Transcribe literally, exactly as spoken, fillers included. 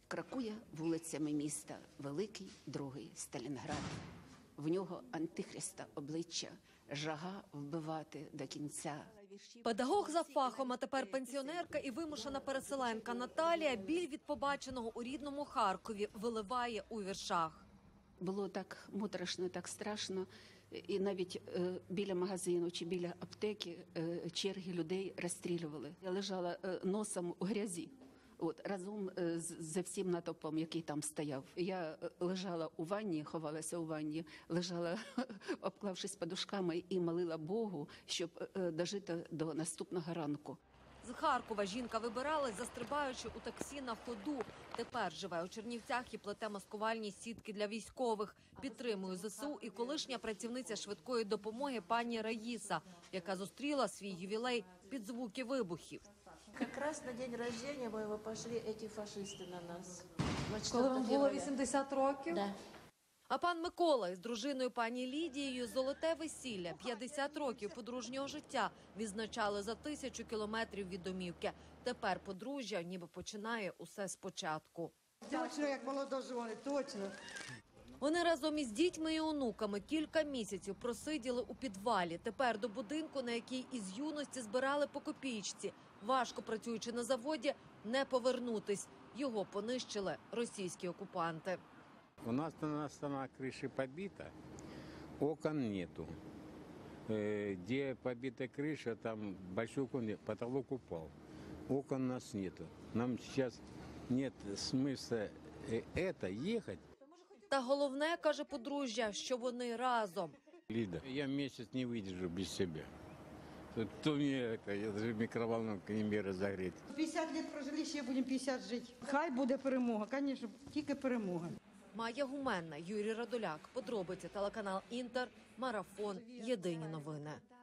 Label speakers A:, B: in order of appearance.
A: Крокує вулицями міста великий другий Сталінград. В нього антихриста обличчя, жага вбивати до кінця.
B: Педагог за фахом, а тепер пенсіонерка і вимушена переселенка Наталія біль від побаченого у рідному Харкові виливає у віршах.
A: Було так моторошно, так страшно. І навіть е, біля магазину чи біля аптеки е, черги людей розстрілювали. Я лежала е, носом у грязі. От, разом з, з всім натовпом, який там стояв. Я лежала у ванні, ховалася у ванні, лежала, обклавшись подушками, і молила Богу, щоб дожити до наступного ранку.
B: З Харкова жінка вибиралась, застрибаючи у таксі на ходу. Тепер живе у Чернівцях і плете маскувальні сітки для військових. Підтримує ЗСУ і колишня працівниця швидкої допомоги пані Раїса, яка зустріла свій ювілей під звуки вибухів.
C: Якраз на день рождения моего пошли эти фашисты на нас.
B: Коли вам було вісімдесят років?
C: Да.
B: А пан Микола із дружиною пані Лідією золоте весілля, п'ятдесят років подружнього життя відзначали за тисячу кілометрів від домівки. Тепер подружжя ніби починає усе спочатку.
D: Точно, як молодожони, точно.
B: Вони разом із дітьми і онуками кілька місяців просиділи у підвалі. Тепер до будинку, на який із юності збирали по копійці. Важко працюючи на заводі, не повернутись. Його понищили російські окупанти.
E: У нас на стенах крыши побита, окон нету. Где побита крыша, там большой окон, потолок упал. Окон у нас нету. Нам сейчас нет смысла это ехать.
B: Та головне, каже подружжя, що вони разом.
E: Лида, я месяц не выдержу без себя. То мне это, я даже микроволновку не меру разогреть.
D: п'ятдесят років прожили, ще будемо п'ятдесят жити. Хай буде перемога, звісно, тільки перемога.
B: Майя Гуменна, Юрій Радуляк. Подробиці телеканал Інтер. Марафон. Єдині новини.